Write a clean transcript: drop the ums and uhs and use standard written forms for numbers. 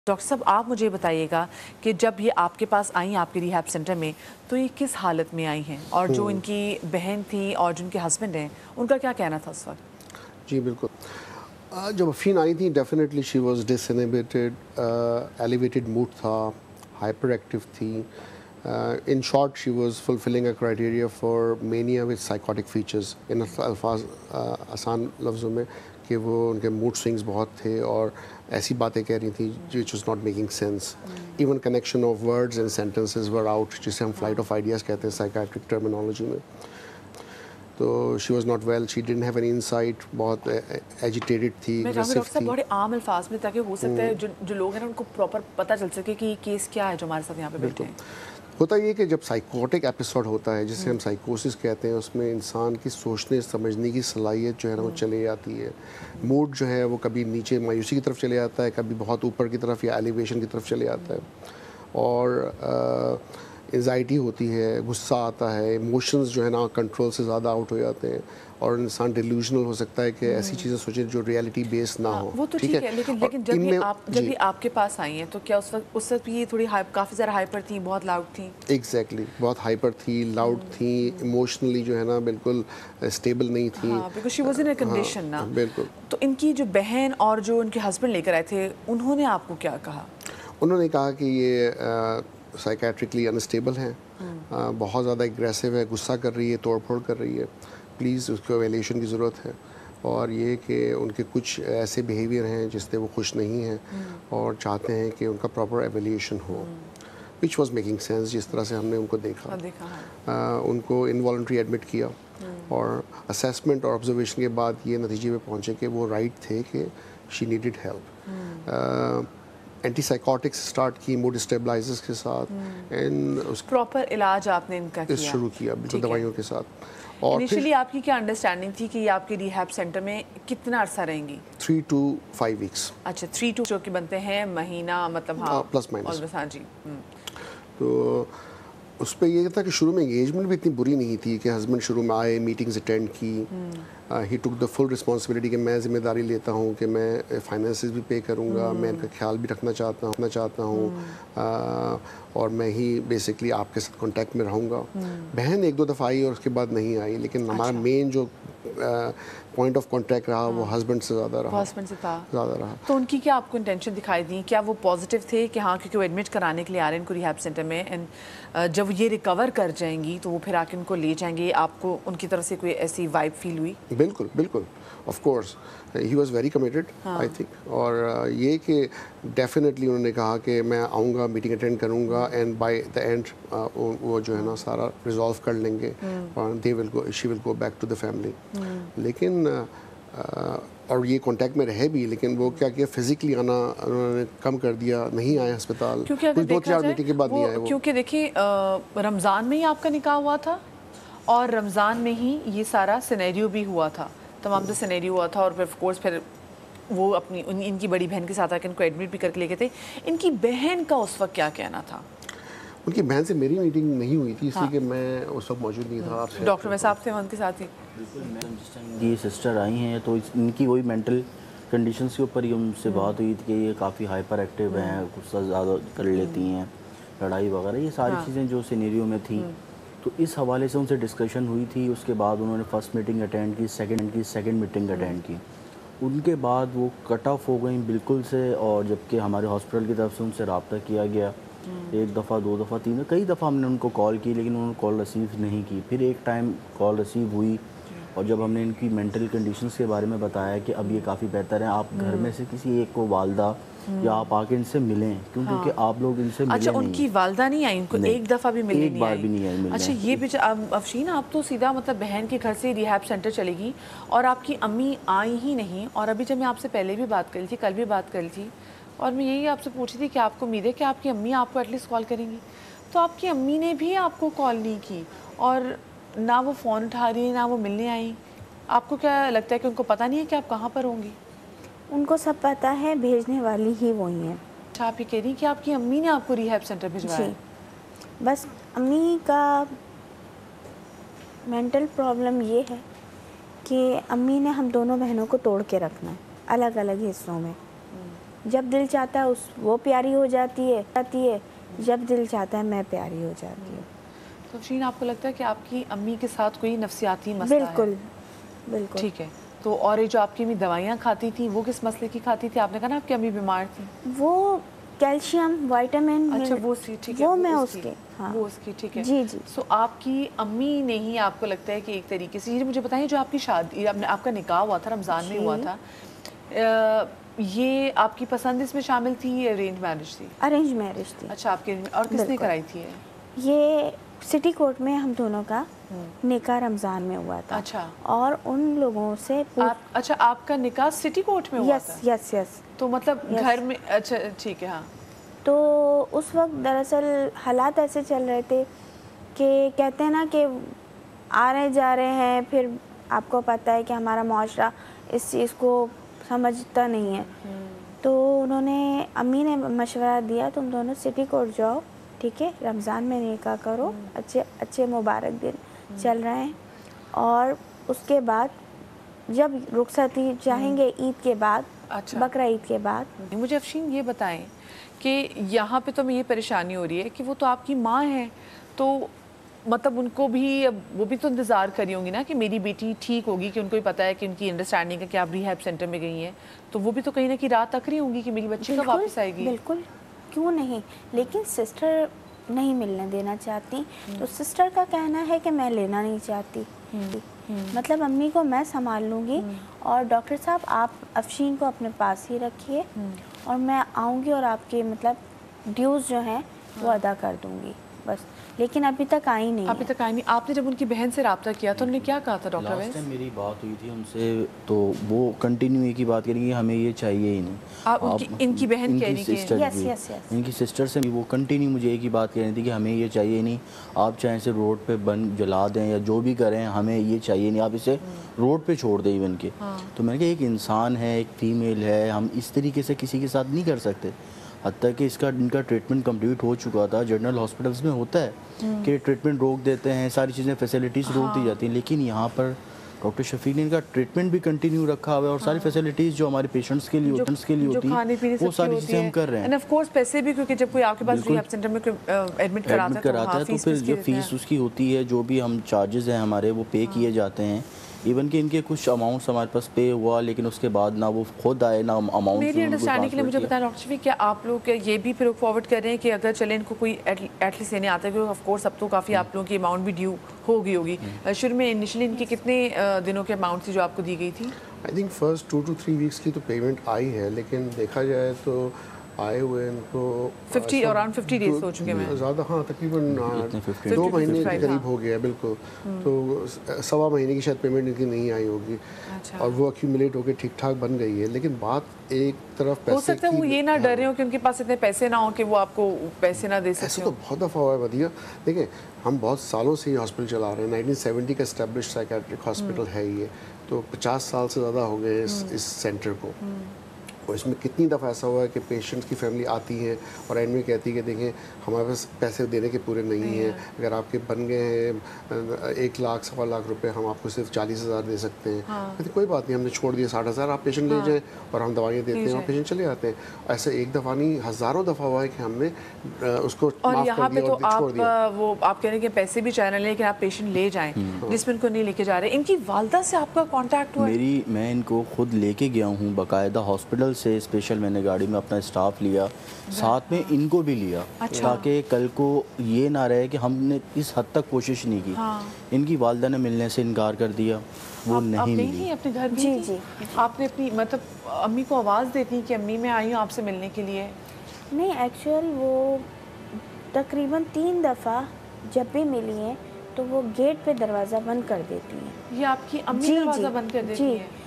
Doctor साहब आप मुझे बताइएगा कि जब ये आपके पास आई आपके रिहैब सेंटर में तो ये किस हालत में आई हैं और जो इनकी बहन थी और जो इनके हस्बैंड हैं उनका क्या कहना था उस वक्त? जी बिल्कुल। जब अफरीन आई थी definitely she was disinhibited, elevated mood था, हाइपर एक्टिव थी। In short she was fulfilling a criteria for mania with psychotic features. इन अल्फाज आसान लफ्ज़ों में कि वो उनके मूड स्विंग्स बहुत थे और ऐसी बातें कह रही थी which was not making sense. Even connection of words and sentences were out, जिसे हम फ्लाइट ऑफ आइडियाज़ कहते हैं साइकाट्रिक टर्मिनोलॉजी में। तो she was not well, she didn't have any insight, बहुत एजिटेटेड थी, डॉक्टर साहब बड़े आम अल्फाज में, ताकि हो सकता है जो लोग हैं उनको प्रॉपर पता चल सके कि ये केस क्या है जो हमारे साथ यहाँ पे बैठे हैं। होता ये कि जब साइकोटिक एपिसोड होता है, जिसे हम साइकोसिस कहते हैं, उसमें इंसान की सोचने समझने की सलाहियत जो है ना वो चले जाती है। मूड जो है वो कभी नीचे मायूसी की तरफ चले जाता है, कभी बहुत ऊपर की तरफ या एलिवेशन की तरफ चले जाता है, और एंजाइटी होती है, गुस्सा आता है, इमोशंस जो है ना कंट्रोल से ज़्यादा आउट हो जाते हैं, और इंसान डिल्यूजनल हो सकता है कि ऐसी चीज़ें सोचे जो रियलिटी बेस्ड ना हो। वो तो ठीक है, लेकिन जब ये आपके पास आई हैं तो क्या उस वक्त ये थोड़ी काफ़ी ज़्यादा हाइपर थी, बहुत लाउड थी? एग्जैक्टली, बहुत हाइपर थी, लाउड थी, इमोशनली जो है ना बिल्कुल स्टेबल नहीं थी। Because she was in a condition ना। बिल्कुल। तो इनकी जो बहन और जो उनके हस्बैंड लेकर आए थे उन्होंने आपको क्या कहा? उन्होंने कहा कि ये साइकेट्रिकली अनस्टेबल हैं, बहुत ज़्यादा एग्रेसिव है, गुस्सा कर रही है, तोड़ फोड़ कर रही है, प्लीज़ उसको एवेल्यूशन की ज़रूरत है, और ये कि उनके कुछ ऐसे बिहेवियर हैं जिससे वो खुश नहीं हैं और चाहते हैं कि उनका प्रॉपर एवेल्यूशन हो, विच वॉज मेकिंग सेंस जिस तरह से हमने उनको देखा। उनको इनवॉलंटरी एडमिट किया, और असेसमेंट और ऑब्जर्वेशन के बाद ये नतीजे पे पहुँचे कि वो राइट थे कि she needed help. Antipsychotics start की मूड स्टेबलाइजर्स के साथ, एंड प्रॉपर इलाज आपने इनका किया, शुरू किया बिल्कुल दवाइयों के साथ। और इनिशियली आपकी क्या अंडरस्टैंडिंग थी कि ये आपके रिहैब सेंटर में कितना अरसा रहेंगी? 3 to 5 वीक्स। अच्छा, 3 to जो कि बनते हैं महीना, मतलब हाँ प्लस माइनस। हाँ जी। तो उस पर ये था कि शुरू में एंगेजमेंट भी इतनी बुरी नहीं थी कि हस्बैंड शुरू में आए, मीटिंग्स अटेंड की, he took the full responsibility कि मैं ज़िम्मेदारी लेता हूँ कि मैं फाइनेंसेस भी पे करूँगा, मैं इनका ख्याल भी रखना चाहता हूँ, और मैं ही बेसिकली आपके साथ कांटेक्ट में रहूँगा। बहन 1-2 दफ़ा आई और उसके बाद नहीं आई, लेकिन हमारा मेन जो पॉइंट ऑफ कांटेक्ट रहा वो हस्बैंड से ज़्यादा रहा। ज़्यादा रहा। तो उनकी क्या आपको इंटेंशन दिखाई दी? क्या वो पॉजिटिव थे कि हाँ, क्योंकि वो एडमिट कराने के लिए आ रहे हैं इनको रिहैब सेंटर में, एंड जब ये रिकवर कर जाएंगी तो वो फिर आके उनको ले जाएंगे, आपको उनकी तरफ से कोई ऐसी वाइब फील हुई? बिल्कुल बिल्कुल, of course he was very committed I think, और ये कि डेफिनेटली उन्होंने कहा कि मैं आऊँगा, मीटिंग अटेंड करूँगा, एंड बाय द एंड वो जो है ना सारा रिजॉल्व कर लेंगे, और she will go back to the family. लेकिन और ये कांटेक्ट में रहे भी, लेकिन वो क्या किया, फिजिकली आना उन्होंने कम कर दिया, नहीं आए अस्पताल, कुछ 2-4 मीटिंग के बाद नहीं आए वो। क्योंकि देखिए रमज़ान में ही आपका निकाह हुआ था, और रमज़ान में ही ये सारा सिनेरियो भी हुआ था, तमाम जो सिनेरियो हुआ था, और फिर ऑफ कोर्स फिर वो अपनी इनकी बड़ी बहन के साथ आकर इनको एडमिट भी करके लेके थे। इनकी बहन का उस वक्त क्या कहना था? उनकी बहन से मेरी मीटिंग नहीं हुई थी, इसलिए कि मैं उस वक्त मौजूद नहीं था। डॉक्टर वैसे आप थे उनके साथ ही? बिल्कुल, ये सिस्टर आई हैं तो इनकी वही मेंटल कंडीशंस के ऊपर ही उनसे बात हुई थी कि ये काफ़ी हाइपर एक्टिव हैं, गुस्सा ज़्यादा कर लेती हैं, लड़ाई वगैरह, ये सारी चीज़ें जो सिनेरियो में थी, तो इस हवाले से उनसे डिस्कशन हुई थी। उसके बाद उन्होंने फर्स्ट मीटिंग अटेंड की, सेकंड मीटिंग अटेंड की, उनके बाद वो कट ऑफ हो गई बिल्कुल से, और जबकि हमारे हॉस्पिटल की तरफ से उनसे रब्ता किया गया, 1 दफ़ा 2 दफ़ा 3 कई दफ़ा हमने उनको कॉल की, लेकिन उन्होंने कॉल रिसीव नहीं की। फिर एक टाइम कॉल रिसीव हुई, और जब हमने इनकी मेंटल कंडीशंस के बारे में बताया कि अब ये काफ़ी बेहतर है, आप घर में से किसी एक को वालदा या आप आके इनसे मिलें, क्योंकि आप लोग इनसे मिले नहीं। अच्छा, उनकी वालदा नहीं आई, उनको एक दफ़ा भी मिलने नहीं आई? एक बार भी नहीं आई। अच्छा, ये भी अफशीन, आप तो सीधा मतलब बहन के घर से रिहैब सेंटर चलेगी, और आपकी अम्मी आई ही नहीं। और अभी जब मैं आपसे पहले भी बात करी थी, कल भी बात करी थी, और मैं यही आपसे पूछी थी कि आपको उम्मीद है कि आपकी अम्मी आपको एटलीस्ट कॉल करेंगी, तो आपकी अम्मी ने भी आपको कॉल नहीं की, और ना वो फ़ोन उठा रही है, ना वो मिलने आई। आपको क्या लगता है कि उनको पता नहीं है कि आप कहाँ पर होंगी? उनको सब पता है, भेजने वाली ही वही हैं। अच्छा, आप ये कह रही हैं कि आपकी अम्मी ने आपको रिहैब सेंटर भिजवाया? जी, बस अम्मी का मेंटल प्रॉब्लम ये है कि अम्मी ने हम दोनों बहनों को तोड़ के रखना है, अलग अलग हिस्सों में। جب دل چاہتا ہے وہ پیاری ہو جاتی ہے، جب دل چاہتا ہے میں پیاری ہو جاتی ہوں. تو افشین آپ کو لگتا ہے کہ آپ کی امی کے ساتھ کوئی نفسیاتی مسئلہ ہے؟ بالکل بالکل. ٹھیک ہے. تو اور یہ جو آپ کی امی دوائیاں کھاتی تھیں وہ کس مسئلے کی کھاتی تھی؟ آپ نے کہا نا آپ کی امی بیمار تھی. وہ کیلشیم وائٹامن. اچھا وہ ٹھیک ہے وہ میں اس کے وہ اس کی ٹھیک ہے. جی جی. سو آپ کی امی نے ہی آپ کو لگتا ہے کہ ایک طریقے سے یہ مجھے بتائیں جو آپ کی شادی آپ کا نکاح ہوا تھا رمضان میں ہوا تھا یہ آپ کی پسند اس میں شامل تھی یا ارینج میرج تھی؟ ارینج میرج تھی. اچھا آپ کے اور کس نے کرائی تھی؟ یہ سٹی کورٹ میں ہم دونوں کا نکاح رمضان میں ہوا تھا. اچھا. اور ان لوگوں سے اچھا آپ کا نکاح سٹی کورٹ میں ہوا تھا؟ یس یس. تو مطلب گھر میں اچھا ٹھیک ہے. ہاں. تو اس وقت دراصل حالات ایسے چل رہے تھے کہ کہتے ہیں نا کہ آ رہے جا رہے ہیں، پھر آپ کو پتہ ہے کہ ہمارا معاشرہ اس چیز کو سمجھتا نہیں ہے. تو انہوں نے امی نے مشورہ دیا تم دونوں سٹی کورٹ جاؤ، ٹھیک ہے، رمضان میں نکاح کرو، اچھے مبارک دن چل رہے ہیں، اور اس کے بعد جب رخصتی چاہیں گے عید کے بعد، بقرہ عید کے بعد. مجھے افشین یہ بتائیں کہ یہاں پہ تو میں یہ پریشانی ہو رہی ہے کہ وہ تو آپ کی ماں ہیں، تو مطلب ان کو بھی وہ بھی تو انتظار کری ہوں گی نا کہ میری بیٹی ٹھیک ہوگی، کہ ان کو بھی پتہ ہے کہ ان کی انڈرسٹینڈنگ ہے کہ آپ ریہیب سینٹر میں گئی ہیں، تو وہ بھی تو کہیں نہ کہیں رات تک رہی ہوں گی کہ میری بچی کب واپس آئے گی. بالکل، کیوں نہیں، لیکن سسٹر نہیں ملنے دینا چاہتی. تو سسٹر کا کہنا ہے کہ میں لینا نہیں چاہتی، مطلب امی کو میں سنبھال لوں گی، اور ڈاکٹر صاحب آپ افشین کو اپنے پاس ہی رکھیے، اور میں آؤں گی اور آپ کے مطلب ڈیوز جو ہیں وہ ادا کر دوں گی بس. لیکن ابھی تک آئی نہیں. آپ نے جب ان کی بہن سے رابطہ کیا تو انہوں نے کیا کہا تھا ڈاکٹر ویس؟ لاسٹ ٹائم میری بات ہوئی تھی ان سے تو وہ کنٹینیو ایک ہی بات کریں گے ہمیں یہ چاہیے ہی نہیں. ان کی بہن کہہ رہی ہے ان کی سسٹر سے وہ کنٹینیو مجھے ایک ہی بات کہہ رہی تھی کہ ہمیں یہ چاہیے ہی نہیں، آپ چاہے اسے روڈ پہ جلا دیں یا جو بھی کریں، ہمیں یہ چاہیے نہیں، آپ اسے روڈ پہ چھوڑ دیں ایون کے. تو میں نے کہا ایک انسان ہے، ایک فیمیل ہے، ہم اس طریقے سے کسی کے ساتھ نہیں کر سکتے. حتیٰ کہ ان کا ٹریٹمنٹ کمپلیٹ ہو چکا تھا. جنرل ہاسپٹلس میں ہوتا ہے کہ ٹریٹمنٹ روک دیتے ہیں، ساری چیزیں فیسلٹیز روک دی جاتی ہیں، لیکن یہاں پر ڈاکٹر شفیق نے ان کا ٹریٹمنٹ بھی کنٹینیو رکھا ہوا ہے، اور ساری فیسلٹیز جو ہمارے پیشنٹس کے لیے ہوتی ہیں وہ ساری چیزیں ہم کر رہے ہیں. اینڈ آف کورس پیسے بھی، کیونکہ جب کوئی آپ کے پاس ریہیب سینٹر میں ایڈمٹ کراتا ہے تو پھر جو فیس اس کی ہوتی ہے، جو بھی ہم چارجز ہیں ہمارے وہ پے کیے جاتے ہیں. ایون کہ ان کے کچھ اماؤنٹس ہمارے پاس پے ہوا، لیکن اس کے بعد نہ وہ خود آئے نہ اماؤنٹ. میری انڈرسٹینڈنگ کے لیے مجھے بتائیں ڈاکٹر شفیق، کیا آپ لوگ یہ بھی پھر فارورڈ کر رہے ہیں کہ اگر چلیں ان کو کوئی ایٹ لیسٹ لینے آتا ہے، کیونکہ آف کورس اب تو کافی آپ لوگوں کی اماؤنٹ بھی ڈیو ہو گئی ہوگی. شروع میں انیشلی ان کے کتنے دنوں کے اماؤنٹ تھی جو آپ کو دی گئی تھی؟ I think first 2 to 3 weeks کی تو پیمنٹ آئی ہے، لیکن دیکھا جائے تو آئے ہوئے ان کو 50 ڈیز ہو چکے ہیں زیادہ. ہاں تقریباً 2 مہینے کے قریب ہو گیا. بالکل. تو 1.25 مہینے کی شاید پیمنٹ ان کی نہیں آئی ہوگی، اور وہ ایکیومولیٹ ہو کے ٹھیک ٹھاک بن گئی ہے. لیکن بات ایک طرف پیسے ہو سکتا ہے وہ یہ نہ ڈر رہے ہوں کہ ان کے پاس اتنے پیسے نہ ہوں کہ وہ آپ کو پیسے نہ دے سکتے. ایسے تو بہت دفعہ ہوا ہے ودیعہ. دیکھیں ہم بہت سالوں سے یہ ہاسپٹل چلا رہے ہیں، 1970 کا اسٹیبلش سائیکیٹرک ہاسپٹل ہے یہ، تو 50 سال سے زیادہ ہو گئے اس سینٹر کو. اور اس میں کتنی دفعہ ایسا ہوا ہے کہ پیشنٹس کی فیملی آتی ہے اور اینڈ میں کہتی ہے کہ دیکھیں ہمارے پاس پیسے دینے کے پورے نہیں ہیں، اگر آپ کے بن گئے ہیں 1 لاکھ 1.25 لاکھ روپے، ہم آپ کو صرف 40,000 دے سکتے ہیں. کوئی بات نہیں، ہم نے چھوڑ دیا 60,000، آپ پیشنٹ لے جائیں اور ہم دوائیاں دیتے ہیں اور پیشنٹ چلے آتے ہیں. ایسے ایک دفعہ نہیں، ہزاروں دفعہ ہوا ہے کہ ہم نے اس کو اور معاف یہاں کر پہ دیا تو اور چھوڑ دیا. آپ وہ آپ کہہ رہے ہیں کہ پیسے بھی چاہے نہ لیں لیکن آپ پیشنٹ لے جائیں، جس میں ان کو نہیں لے کے جا رہے. ان کی والدہ سے آپ کا کانٹیکٹ ہوا ہے؟ میں ان کو خود لے کے گیا ہوں باقاعدہ ہاسپٹل سے، اسپیشل میں نے گاڑی میں اپنا اسٹاف لیا، ساتھ میں ان کو بھی لیا، تاکہ کل کو یہ نہ رہے کہ ہم نے اس حد تک کوشش نہیں کی. ان کی والدہ نے ملنے سے انکار کر دیا، وہ نہیں ملی. اپنے گھر جی جی آپ نے اپنی مطلب امی کو آواز دیتی کہ امی میں آئی ہوں آپ سے ملنے کے لیے؟ نہیں، ایکچوئل وہ تقریباً 3 دفعہ جب بھی ملی ہیں تو وہ گیٹ پہ دروازہ بند کر دیتی ہیں. یہ آپ کی امی دروازہ بند کر دیتی ہیں؟